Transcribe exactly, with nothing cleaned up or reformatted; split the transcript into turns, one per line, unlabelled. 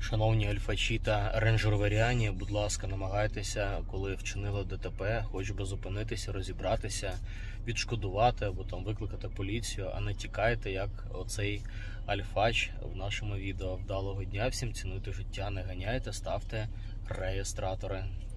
Шановні альфачі та рейндж-роверяні, будь ласка, намагайтеся, коли вчинили ДТП, хоч би зупинитися, розібратися, відшкодувати або там викликати поліцію, а не тікайте, як оцей альфач в нашому відео. Вдалого дня всім, цінуйте життя, не ганяйте, ставте реєстратори.